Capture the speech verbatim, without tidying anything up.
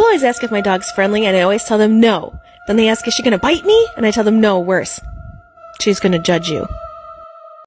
People always ask if my dog's friendly, and I always tell them no. Then they ask, is she going to bite me? And I tell them no, worse. She's going to judge you.